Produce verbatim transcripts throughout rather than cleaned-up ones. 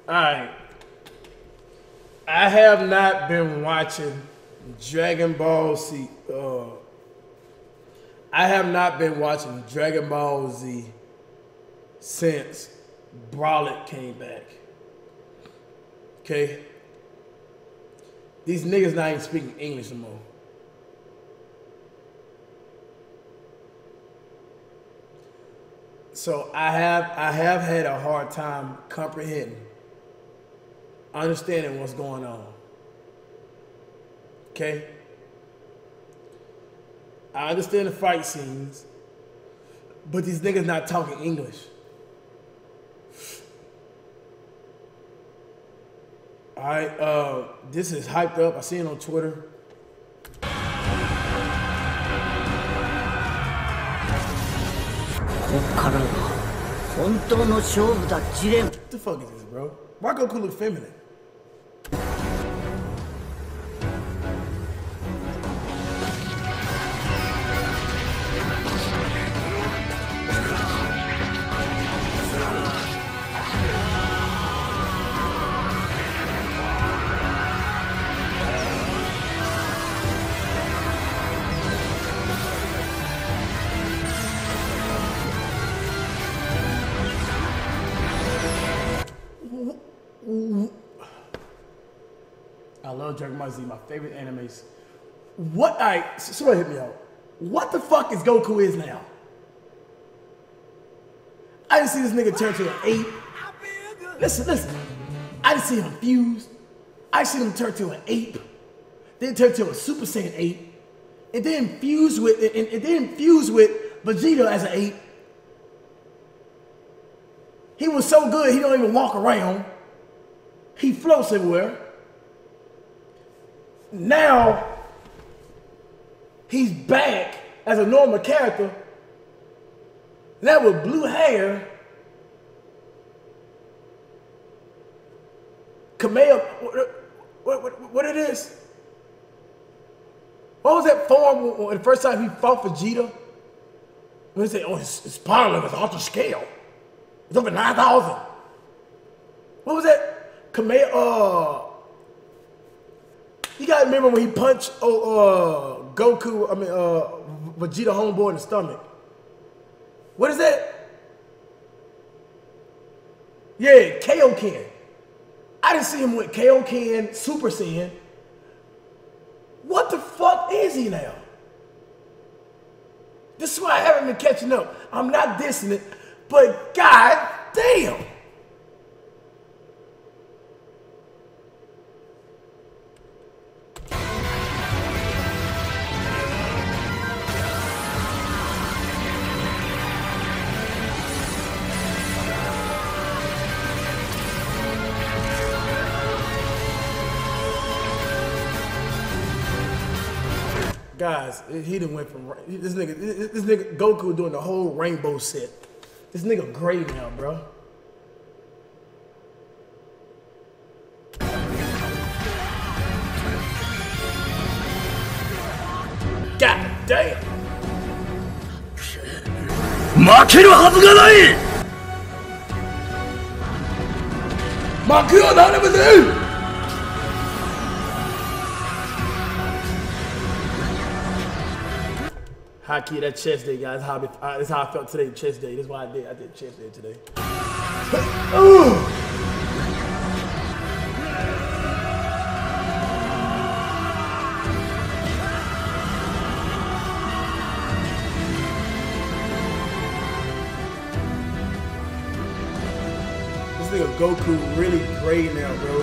Alright. I have not been watching Dragon Ball Z. Uh, I have not been watching Dragon Ball Z since Brolic came back. Okay? These niggas not even speaking English no more. So I have I have had a hard time comprehending, understanding what's going on. Okay? I understand the fight scenes, but these niggas not talking English. Alright, uh, this is hyped up. I seen it on Twitter. What the fuck is this, bro? Why Goku look feminine? I love Dragon Ball Z, my favorite animes. What? Alright, somebody hit me out. What the fuck is Goku is now? I didn't see this nigga turn to an ape. Listen, listen. I didn't see him fuse. I seen him turn to an ape. Then turn to a Super Saiyan ape. And then fuse with and, and then fuse with Vegeta as an ape. He was so good he don't even walk around. He floats everywhere. Now, he's back as a normal character. Now with blue hair. Kamea, what, what, what, what it is? What was that form when the first time he fought Vegeta? When he said, oh, his, his power level is ultra scale. It's over nine thousand. What was that? Kamea, uh, you gotta remember when he punched oh, uh, Goku, I mean, uh, Vegeta homeboy in the stomach. What is that? Yeah, Kaioken. I didn't see him with Kaioken, Super Saiyan. What the fuck is he now? This is why I haven't been catching up. I'm not dissing it, but god damn. Guys, he done went from this nigga. This nigga Goku doing the whole rainbow set. This nigga gray now, bro. God damn. 負けるはずがない。負けはなりません。 High key, that chest day, guys. How I, that's how I felt today, chest day. That's why I did. I did chest day today. This nigga Goku really gray now, bro.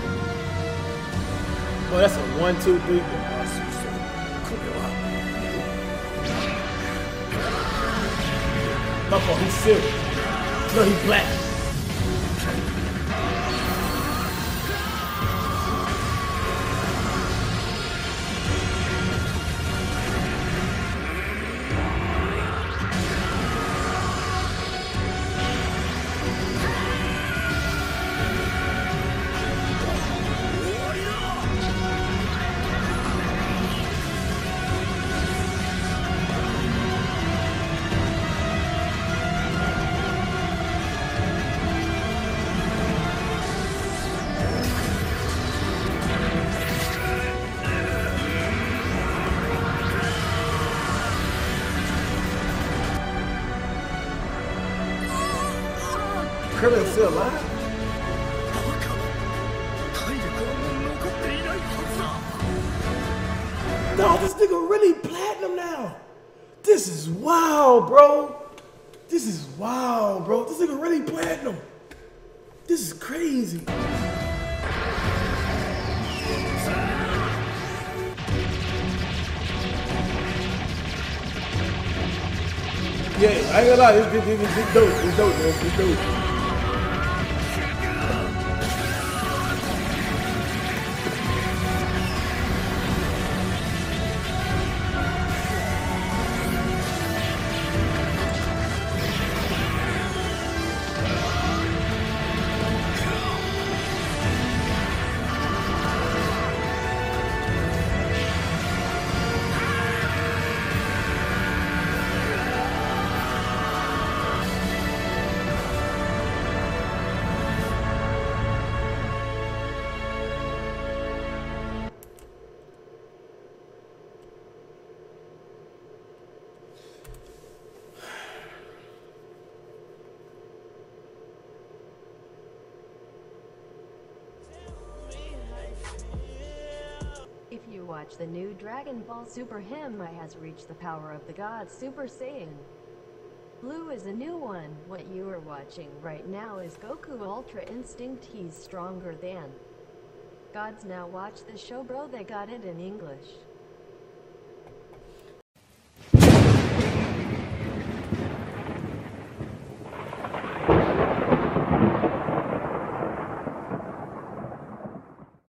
Oh, that's a one, two, three. My fault, he's silver. No, he's black. Krillin's still alive? No, this nigga really platinum now. This is wild, bro. This is wild, bro. This nigga really platinum. This is crazy. Yeah, I ain't gonna lie, it's, it's, it's, it's dope, it's dope, man, it's dope. If you watch the new Dragon Ball Super, him has reached the power of the gods Super Saiyan. Blue is a new one. What you are watching right now is Goku Ultra Instinct. He's stronger than gods. Now watch the show, bro. They got it in English.